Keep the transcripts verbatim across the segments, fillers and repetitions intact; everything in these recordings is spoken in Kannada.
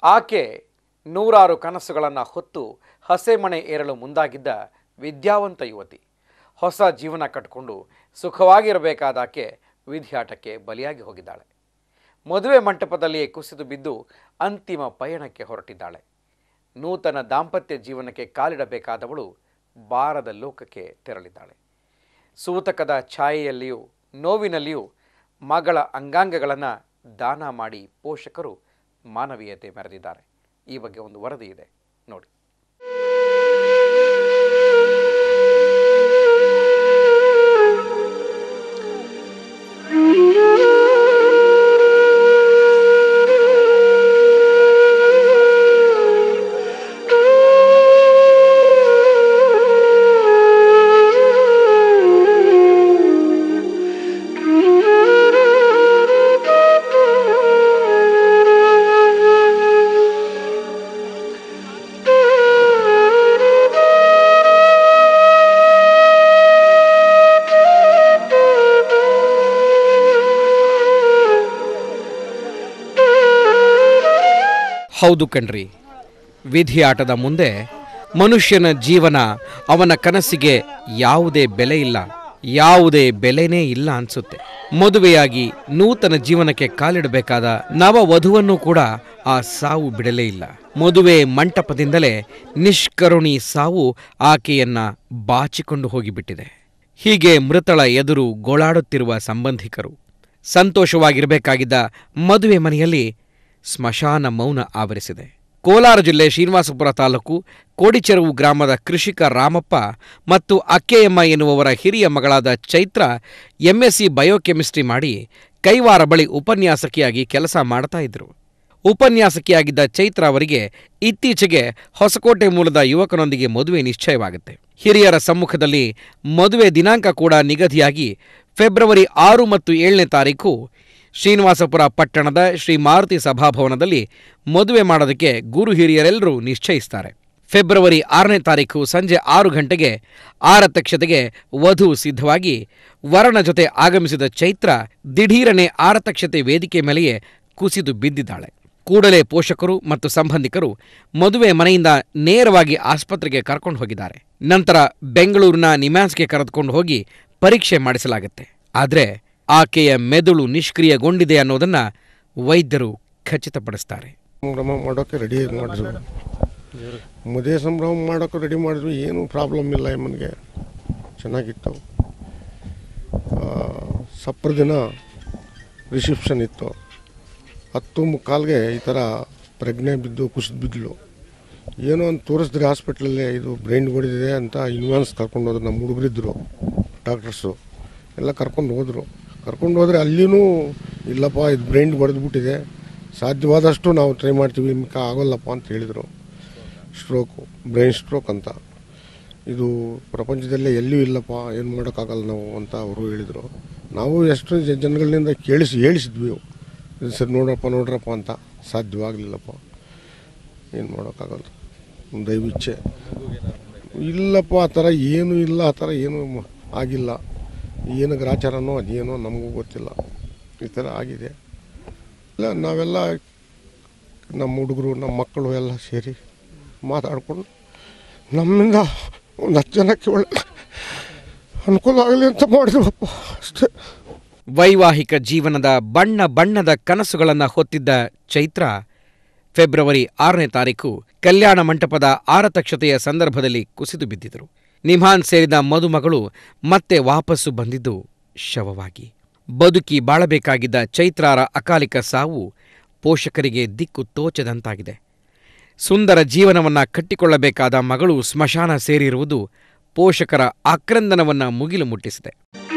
ಆಕೆ ನೂರಾರು ಕನಸುಗಳನ್ನು ಹೊತ್ತು ಹಸೆಮಣೆ ಏರಲು ಮುಂದಾಗಿದ್ದ ವಿದ್ಯಾವಂತ ಯುವತಿ. ಹೊಸ ಜೀವನ ಕಟ್ಟಿಕೊಂಡು ಸುಖವಾಗಿರಬೇಕಾದ ಆಕೆ ವಿಧಿಯಾಟಕ್ಕೆ ಬಲಿಯಾಗಿ ಹೋಗಿದ್ದಾಳೆ. ಮದುವೆ ಮಂಟಪದಲ್ಲಿಯೇ ಕುಸಿದು ಬಿದ್ದು ಅಂತಿಮ ಪಯಣಕ್ಕೆ ಹೊರಟಿದ್ದಾಳೆ. ನೂತನ ದಾಂಪತ್ಯ ಜೀವನಕ್ಕೆ ಕಾಲಿಡಬೇಕಾದವಳು ಬಾರದ ಲೋಕಕ್ಕೆ ತೆರಳಿದ್ದಾಳೆ. ಸೂತಕದ ಛಾಯೆಯಲ್ಲಿಯೂ ನೋವಿನಲ್ಲಿಯೂ ಮಗಳ ಅಂಗಾಂಗಗಳನ್ನು ದಾನ ಮಾಡಿ ಪೋಷಕರು ಮಾನವೀಯತೆ ಮೆರೆದಿದ್ದಾರೆ. ಈ ಬಗ್ಗೆ ಒಂದು ವರದಿ ಇದೆ ನೋಡಿ. ಹೌದು ಕಣ್ರಿ, ವಿಧಿಯಾಟದ ಮುಂದೆ ಮನುಷ್ಯನ ಜೀವನ, ಅವನ ಕನಸಿಗೆ ಯಾವುದೇ ಬೆಲೆ ಇಲ್ಲ, ಯಾವುದೇ ಬೆಲೆನೇ ಇಲ್ಲ ಅನ್ಸುತ್ತೆ. ಮದುವೆಯಾಗಿ ನೂತನ ಜೀವನಕ್ಕೆ ಕಾಲಿಡಬೇಕಾದ ನವ ವಧುವನ್ನು ಕೂಡ ಆ ಸಾವು ಬಿಡಲೇ ಇಲ್ಲ. ಮದುವೆ ಮಂಟಪದಿಂದಲೇ ನಿಷ್ಕರುಣಿ ಸಾವು ಆಕೆಯನ್ನ ಬಾಚಿಕೊಂಡು ಹೋಗಿಬಿಟ್ಟಿದೆ. ಹೀಗೆ ಮೃತಳ ಎದುರು ಗೋಳಾಡುತ್ತಿರುವ ಸಂಬಂಧಿಕರು. ಸಂತೋಷವಾಗಿರಬೇಕಾಗಿದ್ದ ಮದುವೆ ಮನೆಯಲ್ಲಿ ಸ್ಮಶಾನ ಮೌನ ಆವರಿಸಿದೆ. ಕೋಲಾರ ಜಿಲ್ಲೆ ಶ್ರೀನಿವಾಸಪುರ ತಾಲೂಕು ಕೋಡಿಚೆರವು ಗ್ರಾಮದ ಕೃಷಿಕ ರಾಮಪ್ಪ ಮತ್ತು ಅಕ್ಕೆಯಮ್ಮ ಎನ್ನುವವರ ಹಿರಿಯ ಮಗಳಾದ ಚೈತ್ರ ಎಂಎಸ್ಸಿ ಬಯೋಕೆಮಿಸ್ಟ್ರಿ ಮಾಡಿ ಕೈವಾರ ಬಳಿ ಉಪನ್ಯಾಸಕಿಯಾಗಿ ಕೆಲಸ ಮಾಡ್ತಾ ಇದ್ರು. ಉಪನ್ಯಾಸಕಿಯಾಗಿದ್ದ ಚೈತ್ರ ಅವರಿಗೆ ಇತ್ತೀಚೆಗೆ ಹೊಸಕೋಟೆ ಮೂಲದ ಯುವಕನೊಂದಿಗೆ ಮದುವೆ ನಿಶ್ಚಯವಾಗುತ್ತೆ. ಹಿರಿಯರ ಸಮ್ಮುಖದಲ್ಲಿ ಮದುವೆ ದಿನಾಂಕ ಕೂಡ ನಿಗದಿಯಾಗಿ ಫೆಬ್ರವರಿ ಆರು ಮತ್ತು ಏಳನೇ ತಾರೀಕು ಶ್ರೀನಿವಾಸಪುರ ಪಟ್ಟಣದ ಶ್ರೀ ಮಾರುತಿ ಸಭಾಭವನದಲ್ಲಿ ಮದುವೆ ಮಾಡೋದಕ್ಕೆ ಗುರು ಹಿರಿಯರೆಲ್ಲರೂ ನಿಶ್ಚಯಿಸ್ತಾರೆ. ಫೆಬ್ರವರಿ ಆರನೇ ತಾರೀಕು ಸಂಜೆ ಆರು ಗಂಟೆಗೆ ಆರತಕ್ಷತೆಗೆ ವಧು ಸಿದ್ಧವಾಗಿ ವರನ ಜೊತೆ ಆಗಮಿಸಿದ ಚೈತ್ರ ದಿಢೀರನೆ ಆರತಕ್ಷತೆ ವೇದಿಕೆ ಮೇಲೆಯೇ ಕುಸಿದು ಬಿದ್ದಿದ್ದಾಳೆ. ಕೂಡಲೇ ಪೋಷಕರು ಮತ್ತು ಸಂಬಂಧಿಕರು ಮದುವೆ ಮನೆಯಿಂದ ನೇರವಾಗಿ ಆಸ್ಪತ್ರೆಗೆ ಕರ್ಕೊಂಡು ಹೋಗಿದ್ದಾರೆ. ನಂತರ ಬೆಂಗಳೂರಿನ ನಿಮ್ಹಾನ್ಸ್ಗೆ ಕರೆದುಕೊಂಡು ಹೋಗಿ ಪರೀಕ್ಷೆ ಮಾಡಿಸಲಾಗುತ್ತೆ. ಆದರೆ ಆಕೆಯ ಮೆದುಳು ನಿಷ್ಕ್ರಿಯಗೊಂಡಿದೆ ಅನ್ನೋದನ್ನ ವೈದ್ಯರು ಖಚಿತಪಡಿಸ್ತಾರೆ. ಸಂಭ್ರಮ ಮಾಡೋಕೆ ರೆಡಿ ಮಾಡಿದ್ರು, ಮದುವೆ ಸಂಭ್ರಮ ಮಾಡೋಕೆ ರೆಡಿ ಮಾಡಿದ್ರು. ಏನು ಪ್ರಾಬ್ಲಮ್ ಇಲ್ಲ, ಎಮ್ಮನಿಗೆ ಚೆನ್ನಾಗಿತ್ತು. ಸಪ್ರ ದಿನ ರಿಸೆಪ್ಷನ್ ಇತ್ತು. ಹತ್ತು ಮುಕ್ಕಾಲ್ಗೆ ಈ ಥರ ಪ್ರಜ್ಞೆ ಬಿದ್ದು ಕುಸಿದು ಬಿದ್ದಲು. ಏನೋ ಒಂದು ತೋರಿಸಿದ್ರೆ ಹಾಸ್ಪಿಟ್ಲಲ್ಲೇ ಇದು ಬ್ರೈನ್ ಹೊಡೆದಿದೆ ಅಂತ ಇನ್ವಾನ್ಸ್ ಕರ್ಕೊಂಡು ಹೋದ್ರು. ನಮ್ಮ ಹುಡುಗರಿದ್ದರು, ಡಾಕ್ಟರ್ಸು ಎಲ್ಲ ಕರ್ಕೊಂಡು ಹೋದರು. ಕರ್ಕೊಂಡು ಹೋದರೆ ಅಲ್ಲಿಯೂ ಇಲ್ಲಪ್ಪ, ಇದು ಬ್ರೈನ್ ಹೊಡೆದ್ಬಿಟ್ಟಿದೆ, ಸಾಧ್ಯವಾದಷ್ಟು ನಾವು ಟ್ರೈ ಮಾಡ್ತೀವಿ, ನಿಮ್ಗೆ ಆಗೋಲ್ಲಪ್ಪ ಅಂತ ಹೇಳಿದರು. ಸ್ಟ್ರೋಕು, ಬ್ರೈನ್ ಸ್ಟ್ರೋಕ್ ಅಂತ, ಇದು ಪ್ರಪಂಚದಲ್ಲೇ ಎಲ್ಲಿಯೂ ಇಲ್ಲಪ್ಪ, ಏನು ಮಾಡೋಕ್ಕಾಗಲ್ಲ ನಾವು ಅಂತ ಅವರು ಹೇಳಿದರು. ನಾವು ಎಷ್ಟು ಜನಗಳಿಂದ ಕೇಳಿಸಿ ಹೇಳಿಸಿದ್ವಿ, ಸರಿ ನೋಡ್ರಪ್ಪ ನೋಡ್ರಪ್ಪ ಅಂತ. ಸಾಧ್ಯವಾಗಲಿಲ್ಲಪ್ಪ, ಏನು ಮಾಡೋಕ್ಕಾಗಲ್ಲ, ದೈವಿಚ್ಛೆ. ಇಲ್ಲಪ್ಪ ಆ ಥರ ಏನೂ ಇಲ್ಲ, ಆ ಥರ ಏನೂ ಆಗಿಲ್ಲ. ಏನು ಗ್ರಾಚಾರನೋ ಅದೇನೋ ನಮಗೂ ಗೊತ್ತಿಲ್ಲ, ಈ ಥರ ಆಗಿದೆ. ಇಲ್ಲ ನಾವೆಲ್ಲ ನಮ್ಮ ಹುಡುಗರು ನಮ್ಮ ಮಕ್ಕಳು ಎಲ್ಲ ಸೇರಿ ಮಾತಾಡಿಕೊಂಡು ನಮ್ಮಿಂದ ಒಂದು ಹತ್ತು ಜನಕ್ಕೆ ಒಳ್ಳೆ ಅನುಕೂಲ ಆಗಲಿ ಅಂತ ಮಾಡಿದ್ವಪ್ಪ, ಅಷ್ಟೇ. ವೈವಾಹಿಕ ಜೀವನದ ಬಣ್ಣ ಬಣ್ಣದ ಕನಸುಗಳನ್ನು ಹೊತ್ತಿದ್ದ ಚೈತ್ರ ಫೆಬ್ರವರಿ ಆರನೇ ತಾರೀಕು ಕಲ್ಯಾಣ ಮಂಟಪದ ಆರತಕ್ಷತೆಯ ಸಂದರ್ಭದಲ್ಲಿ ಕುಸಿದು ಬಿದ್ದಿದ್ದರು. ನಿಮ್ಹಾನ್ಸ್ ಸೇರಿದ ಮದುಮಗಳು ಮತ್ತೆ ವಾಪಸ್ಸು ಬಂದಿದ್ದು ಶವವಾಗಿ. ಬದುಕಿ ಬಾಳಬೇಕಾಗಿದ್ದ ಚೈತ್ರಾರ ಅಕಾಲಿಕ ಸಾವು ಪೋಷಕರಿಗೆ ದಿಕ್ಕು ತೋಚದಂತಾಗಿದೆ. ಸುಂದರ ಜೀವನವನ್ನ ಕಟ್ಟಿಕೊಳ್ಳಬೇಕಾದ ಮಗಳು ಸ್ಮಶಾನ ಸೇರಿರುವುದು ಪೋಷಕರ ಆಕ್ರಂದನವನ್ನ ಮುಗಿಲು ಮುಟ್ಟಿಸಿದೆ.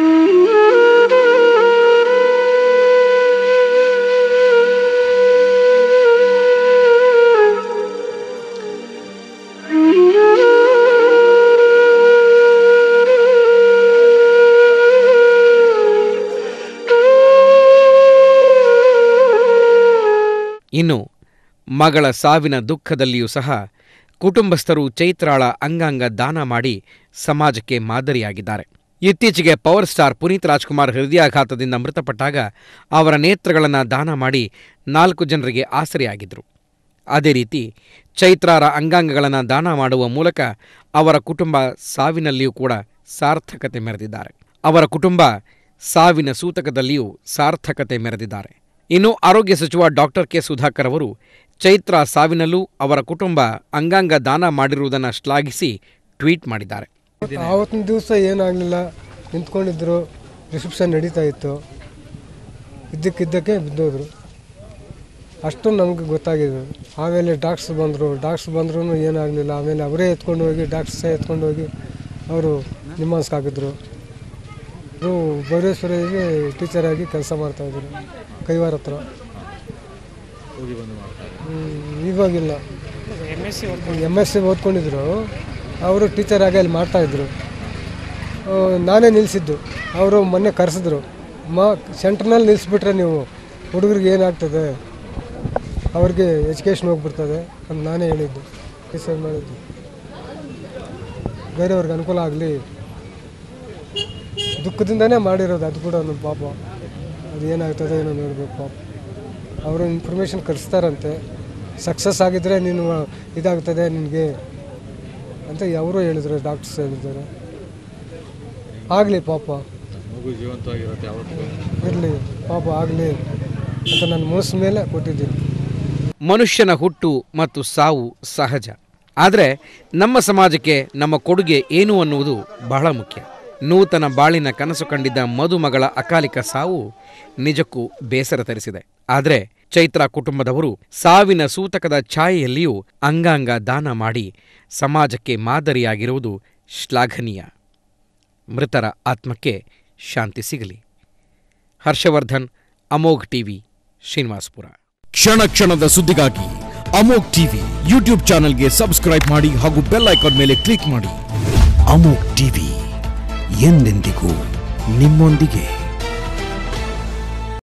ಇನ್ನು ಮಗಳ ಸಾವಿನ ದುಃಖದಲ್ಲಿಯೂ ಸಹ ಕುಟುಂಬಸ್ಥರು ಚೈತ್ರಾಳ ಅಂಗಾಂಗ ದಾನ ಮಾಡಿ ಸಮಾಜಕ್ಕೆ ಮಾದರಿಯಾಗಿದ್ದಾರೆ. ಇತ್ತೀಚೆಗೆ ಪವರ್ ಸ್ಟಾರ್ ಪುನೀತ್ ರಾಜ್ಕುಮಾರ್ ಹೃದಯಾಘಾತದಿಂದ ಮೃತಪಟ್ಟಾಗ ಅವರ ನೇತ್ರಗಳನ್ನು ದಾನ ಮಾಡಿ ನಾಲ್ಕು ಜನರಿಗೆ ಆಸರೆಯಾಗಿದ್ದರು. ಅದೇ ರೀತಿ ಚೈತ್ರಾರ ಅಂಗಾಂಗಗಳನ್ನು ದಾನ ಮಾಡುವ ಮೂಲಕ ಅವರ ಕುಟುಂಬ ಸಾವಿನಲ್ಲಿಯೂ ಕೂಡ ಸಾರ್ಥಕತೆ ಮೆರೆದಿದ್ದಾರೆ. ಅವರ ಕುಟುಂಬ ಸಾವಿನ ಸೂತಕದಲ್ಲಿಯೂ ಸಾರ್ಥಕತೆ ಮೆರೆದಿದ್ದಾರೆ. ಇನ್ನು ಆರೋಗ್ಯ ಸಚಿವ ಡಾಕ್ಟರ್ ಕೆ ಸುಧಾಕರ್ ಅವರು ಚೈತ್ರಾ ಸಾವಿನಲ್ಲೂ ಅವರ ಕುಟುಂಬ ಅಂಗಾಂಗ ದಾನ ಮಾಡಿರುವುದನ್ನು ಶ್ಲಾಘಿಸಿ ಟ್ವೀಟ್ ಮಾಡಿದ್ದಾರೆ. ಆವತ್ತಿನ ದಿವಸ ಏನಾಗಲಿಲ್ಲ, ನಿಂತ್ಕೊಂಡಿದ್ರು, ರಿಸೆಪ್ಷನ್ ನಡೀತಾ ಇತ್ತು, ಇದ್ದಕ್ಕಿದ್ದಕ್ಕೆ ಬಿದ್ದೋದ್ರು. ಅಷ್ಟು ನಮಗೆ ಗೊತ್ತಾಗಿದ್ದು. ಆಮೇಲೆ ಡಾಕ್ಟ್ಸ್ ಬಂದರು, ಡಾಕ್ಟ್ಸ್ ಬಂದ್ರೂ ಏನಾಗಲಿಲ್ಲ. ಆಮೇಲೆ ಅವರೇ ಎತ್ಕೊಂಡು ಹೋಗಿ ಡಾಕ್ಟ್ರೇ ಎತ್ಕೊಂಡು ಹೋಗಿ ಅವರು ನಿಮ್ಮಾನ್ಸ್ಗೆ ಹಾಕಿದ್ರು. ಅವರು ಭೈರೇಶ್ವರಿಗೆ ಟೀಚರಾಗಿ ಕೆಲಸ ಮಾಡ್ತಾಯಿದ್ರು ಕೈವಾರ ಹತ್ರ. ಇವಾಗಿಲ್ಲ, ಎಮ್ ಎಸ್ ಸಿ ಓದ್ಕೊಂಡಿದ್ರು. ಅವರು ಟೀಚರಾಗಿ ಅಲ್ಲಿ ಮಾಡ್ತಾಯಿದ್ರು. ನಾನೇ ನಿಲ್ಲಿಸಿದ್ದು. ಅವರು ಮೊನ್ನೆ ಕರೆಸಿದ್ರು, ಮಾ ಸೆಂಟ್ರ್ನಲ್ಲಿ ನಿಲ್ಲಿಸ್ಬಿಟ್ರೆ ನೀವು ಹುಡುಗರಿಗೆ ಏನಾಗ್ತದೆ, ಅವ್ರಿಗೆ ಎಜುಕೇಷನ್ ಹೋಗ್ಬಿಡ್ತದೆ ಅಂತ ನಾನೇ ಹೇಳಿದ್ದು. ಡಿಸೈಡ್ ಮಾಡಿದ್ದು ಬೇರೆಯವ್ರಿಗೆ ಅನುಕೂಲ ಆಗಲಿ, ದುಃಖದಿಂದನೇ ಮಾಡಿರೋದು. ಅದು ಕೂಡ ನಮ್ಮ ಪಾಪ, ಅದು ಏನಾಗ್ತದೆ ಏನೋ ನೋಡಬೇಕು ಪಾಪ. ಅವರು ಇನ್ಫಾರ್ಮೇಷನ್ ಕಳಿಸ್ತಾರಂತೆ, ಸಕ್ಸಸ್ ಆಗಿದ್ದರೆ ನೀನು ಇದಾಗ್ತದೆ ನಿನಗೆ ಅಂತ ಅವರು ಹೇಳಿದ್ರು, ಡಾಕ್ಟರ್ಸ್ ಹೇಳಿದ್ದಾರೆ. ಆಗಲಿ ಪಾಪ, ಇರಲಿ ಪಾಪ ಆಗಲಿ ಅಂತ ನನ್ನ ಮನಸ್ಸು ಮೇಲೆ ಕೊಟ್ಟಿದ್ದೀನಿ. ಮನುಷ್ಯನ ಹುಟ್ಟು ಮತ್ತು ಸಾವು ಸಹಜ. ಆದರೆ ನಮ್ಮ ಸಮಾಜಕ್ಕೆ ನಮ್ಮ ಕೊಡುಗೆ ಏನು ಅನ್ನುವುದು ಬಹಳ ಮುಖ್ಯ. ನೂತನ ಬಾಳಿನ ಕನಸು ಕಂಡಿದ್ದ ಮದುಮಗಳ ಅಕಾಲಿಕ ಸಾವು ನಿಜಕ್ಕೂ ಬೇಸರ ತರಿಸಿದೆ. ಆದರೆ ಚೈತ್ರಾ ಕುಟುಂಬದವರು ಸಾವಿನ ಸೂತಕದ ಛಾಯೆಯಲ್ಲಿಯೂ ಅಂಗಾಂಗ ದಾನ ಮಾಡಿ ಸಮಾಜಕ್ಕೆ ಮಾದರಿಯಾಗಿರುವುದು ಶ್ಲಾಘನೀಯ. ಮೃತರ ಆತ್ಮಕ್ಕೆ ಶಾಂತಿ ಸಿಗಲಿ. ಹರ್ಷವರ್ಧನ್, ಅಮೋಘ್ ಟಿವಿ, ಶ್ರೀನಿವಾಸಪುರ. ಕ್ಷಣ ಕ್ಷಣದ ಸುದ್ದಿಗಾಗಿ ಅಮೋಘ್ ಟಿವಿ ಯೂಟ್ಯೂಬ್ ಚಾನೆಲ್ಗೆ ಸಬ್ಸ್ಕ್ರೈಬ್ ಮಾಡಿ ಹಾಗೂ ಬೆಲ್ ಐಕಾನ್ ಮೇಲೆ ಕ್ಲಿಕ್ ಮಾಡಿ. ಅಮೋಘ್ ಟಿವಿ ಎಂದೆಂದಿಗೂ ನಿಮ್ಮೊಂದಿಗೆ.